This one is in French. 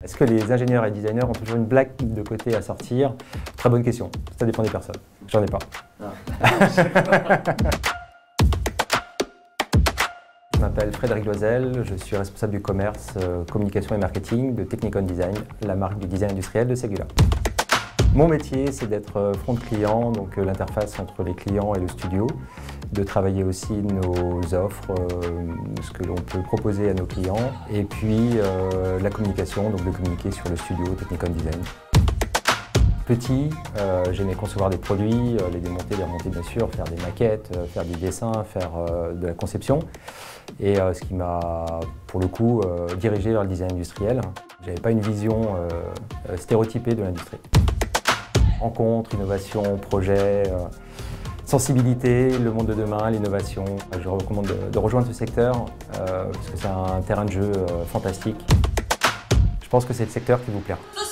Est-ce que les ingénieurs et designers ont toujours une blague de côté à sortir? Très bonne question, ça dépend des personnes. J'en ai pas. Je m'appelle Frédéric Loisel, je suis responsable du commerce, communication et marketing de Technicon Design, la marque du design industriel de Ségula. Mon métier, c'est d'être front client, donc l'interface entre les clients et le studio, de travailler aussi nos offres, ce que l'on peut proposer à nos clients, et puis la communication, donc de communiquer sur le studio Technicon Design. Petit, j'aimais concevoir des produits, les démonter, les remonter bien sûr, faire des maquettes, faire des dessins, faire de la conception. Et ce qui m'a, pour le coup, dirigé vers le design industriel. Je n'avais pas une vision stéréotypée de l'industrie. Rencontres, innovation, projets, sensibilité, le monde de demain, l'innovation. Je recommande de rejoindre ce secteur parce que c'est un terrain de jeu fantastique. Je pense que c'est le secteur qui vous plaira.